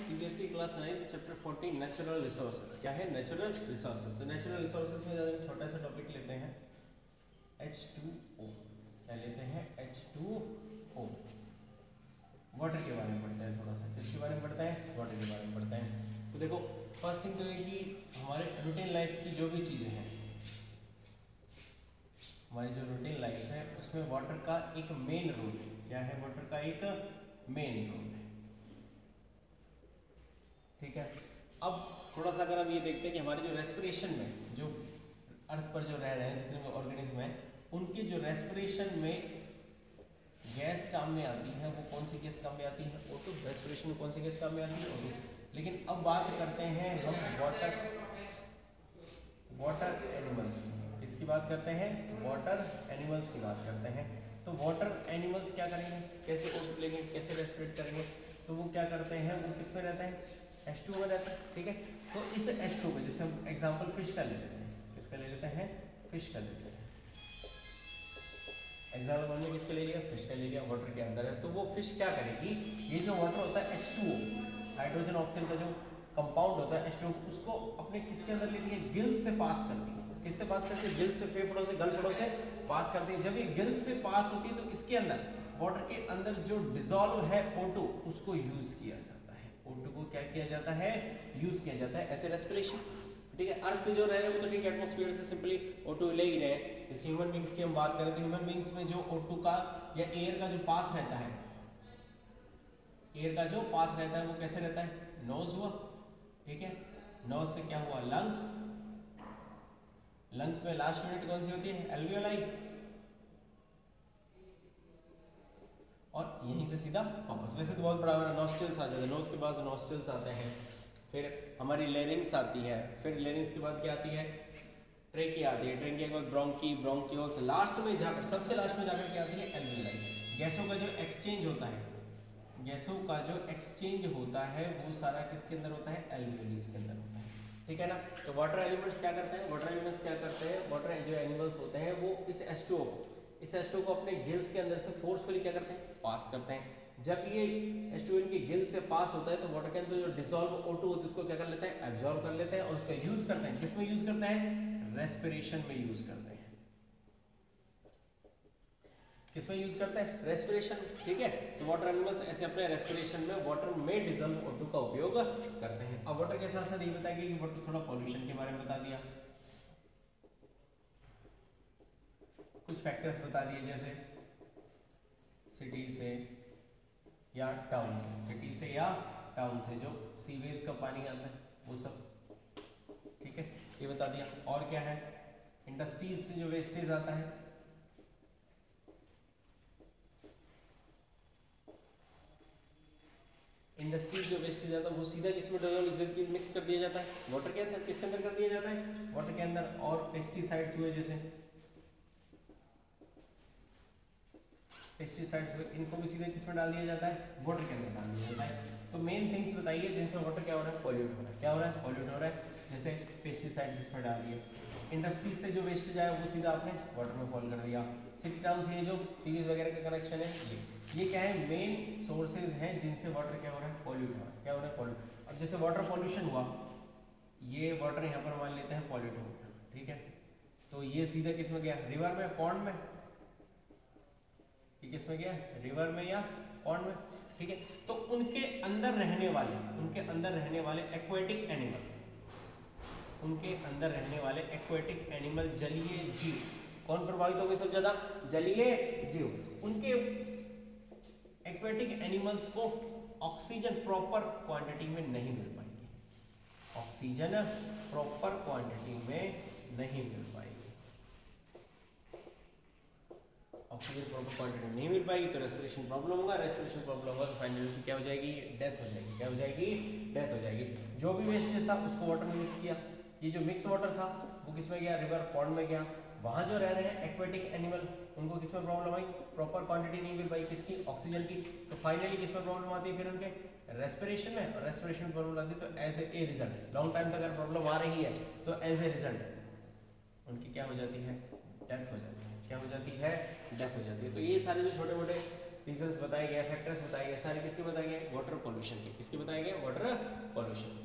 CBSE class 9 chapter 14 natural resources. क्या है natural resources? तो नेचुरल रिसोर्सेज में हम छोटा सा टॉपिक लेते हैं H2O। क्या लेते हैं? H2O। वाटर के बारे में पढ़ते हैं थोड़ा सा। किसके बारे में पढ़ते हैं? वाटर के बारे में पढ़ते हैं। तो देखो फर्स्ट थिंग तो है कि हमारे रूटीन लाइफ की जो भी चीज़ें हैं, हमारी जो रूटीन लाइफ है उसमें वाटर का एक मेन रोल है। क्या है? वाटर का एक मेन रोल है। ठीक है। अब थोड़ा सा अगर हम ये देखते हैं कि हमारे जो रेस्पिरेशन में, जो अर्थ पर जो रह रहे हैं जितने भी ऑर्गेनिज्म हैं, उनके जो रेस्पिरेशन में गैस काम में आती है, वो कौन सी गैस काम में आती है? O2। रेस्पिरेशन में कौन सी गैस काम में आती है? O2। लेकिन अब बात करते हैं हम वाटर एनिमल्स की। किसकी बात करते हैं? वाटर एनिमल्स की बात करते हैं। तो वाटर एनिमल्स क्या करेंगे? कैसे O2 लेंगे? कैसे रेस्पिरेट करेंगे? तो वो क्या करते हैं? वो किस में रहते हैं? H2O में रहता है। ठीक है। तो इस H2O को जैसे हम एग्जांपल फिश का ले लेते हैं। किसका ले लेते हैं? फिश का ले लेते हैं। एग्जाम्पल हमने किसका ले लिया? फिश का ले लिया। वाटर के अंदर है तो वो फिश क्या करेगी? ये जो वाटर होता है H2O, हाइड्रोजन ऑक्सीजन का जो कंपाउंड होता है H2O, उसको अपने किसके अंदर लेती है? गिल्स से पास करती है। किससे पास करती है? गिल्स से, फेफड़ों से, गलफड़ों से पास करती है। जब ये गिल्स से पास होती है तो इसके अंदर, वाटर के अंदर जो डिजोल्व है O2, उसको यूज किया जाता है। O2 को क्या किया जाता है? यूज किया जाता है ऐसे रेस्पिरेशन। ठीक है। अर्थ पे जो रह रहे हैं वो तो ठीक है, एटमॉस्फेयर से सिंपली O2 ले ही रहे हैं। जैसे ह्यूमन बींग्स की हम बात करें तो ह्यूमन बींग्स में जो O2 का या एयर का जो पाथ रहता है, एयर का जो पाथ रहता है वो कैसे रहता है? नोज हुआ। ठीक है। नोज से क्या हुआ? लंग्स। लंग्स में लास्ट यूनिट कौन सी होती है? एल्वियोलाई। और यहीं से सीधा वापस। वैसे तो बहुत बड़ा नॉस्ट्रल्स आ जाते हैं। नोज के बाद नॉस्ट्रल्स आते हैं, फिर हमारी लेरिंग्स आती है, फिर लेरिंग्स के बाद क्या आती है? ट्रेकिया आती है। ट्रेकिया के बाद ब्रोंकी, ब्रोंकियोल्स, लास्ट में जाकर, सबसे लास्ट में जाकर क्या आती है? एल्वियोलाई। गैसों का जो एक्सचेंज होता है, गैसों का जो एक्सचेंज होता है वो सारा किसके अंदर होता है? एल्वियोलीज के अंदर होता है। ठीक है ना। तो वाटर एलिमेंट्स क्या करते हैं? वाटर एलिमेंट्स क्या करते हैं? वाटर जो एनिमल्स होते हैं वो इस H2O को अपने गिल्स के अंदर से फोर्सफुली क्या करते हैं? पास करते हैं। जब ये H2O इनकी गिल से पास होता है तो वाटर के अंदर जो डिसॉल्व O2 होता है उसको क्या कर लेते हैं? एब्जॉर्ब कर लेते हैं और उसका यूज करते हैं। किस में यूज करते हैं? रेस्पिरेशन में यूज करते हैं। किस में यूज करते हैं? रेस्पिरेशन। ठीक है। तो वाटर एनिमल्स ऐसे अपने रेस्पिरेशन में वाटर में डिसॉल्व O2 का उपयोग करते हैं। अब वाटर के साथ साथ ये बताएंगे कि वाटर थोड़ा पॉल्यूशन के बारे में बता दिया, कुछ फैक्टर्स बता दिए, जैसे सिटी से या टाउन से, सिटी से या टाउन से जो सीवेज का पानी आता है वो सब। ठीक है, ये बता दिया। और क्या है? इंडस्ट्रीज से जो वेस्टेज आता है, इंडस्ट्रीज जो वेस्टेज आता है वो सीधा किसमें डिसॉल्व मिक्स कर दिया जाता है? वाटर के अंदर। किसके अंदर कर दिया जाता है? वाटर के अंदर। और पेस्टिसाइड्स हुए, जैसे पेस्टिसाइड्स हुए, इनको भी सीधे किसमें डाल दिया जाता है? वाटर के अंदर डाल दिया जाता है। तो मेन थिंग्स बताइए जिनसे वाटर क्या हो रहा है? पॉल्यूट हो रहा है। क्या हो रहा है? पॉल्यूट हो रहा है। जैसे पेस्टिसाइड्स इसमें डाल दिए, इंडस्ट्री से जो वेस्टेज आया वो सीधा आपने वाटर में फॉल कर दिया, सिटी टाउन से ये जो सीरीज वगैरह का कनेक्शन है, ये क्या है? मेन सोर्सेज हैं जिनसे वाटर क्या हो रहा है? पॉल्यूट हो रहा है। क्या हो रहा है? पॉल्यूट। अब जैसे वाटर पॉल्यूशन हुआ, ये वाटर यहाँ पर मान लेते हैं पॉल्यूट हो गया। ठीक है। तो ये सीधा किस में गया? रिवर में, पॉन्ड में। ये किस में गया? रिवर में या पॉन्ड में। ठीक है। तो उनके अंदर रहने वाले एक्वेटिक एनिमल, उनके अंदर रहने वाले एक्वेटिक एनिमल, जलीय जीव, कौन प्रभावित होंगे सबसे ज्यादा? जलीय जीव। उनके एक्वेटिक एनिमल्स को ऑक्सीजन प्रॉपर क्वांटिटी में नहीं मिल पाएगी। ऑक्सीजन प्रॉपर क्वांटिटी में नहीं मिल पाएगी। ऑक्सीजन प्रॉपर क्वांटिटी में नहीं मिल पाएगी तो रेस्पिरेशन प्रॉब्लम होगा। रेस्पिरेशन प्रॉब्लम होगा तो फाइनली क्या हो जाएगी? डेथ हो जाएगी। क्या हो जाएगी? डेथ हो जाएगी। जो भी वेस्टेज था उसको वाटर में मिक्स किया, ये जो मिक्स वाटर था वो किस में गया? रिवर, पॉन्ड में गया। वहाँ जो रह रहे हैं एक्वेटिक एनिमल, उनको किस में प्रॉब्लम आई? प्रॉपर क्वांटिटी नहीं मिल पाई। किसकी? ऑक्सीजन की। तो फाइनली किस में प्रॉब्लम आती है? फिर उनके रेस्पिरेशन में। और रेस्पिरेशन में प्रॉब्लम आती है तो as a result, long time तक अगर प्रॉब्लम आ रही है तो एज ए रिजल्ट उनकी क्या हो जाती है? डेथ हो जाती है। क्या हो जाती है? डेथ हो जाती है। तो ये सारे जो छोटे मोटे रीजंस बताए गए, फैक्टर्स बताए गए, सारे किसके बताए गए? वाटर पोल्यूशन के। किसके बताए गए? Water pollution.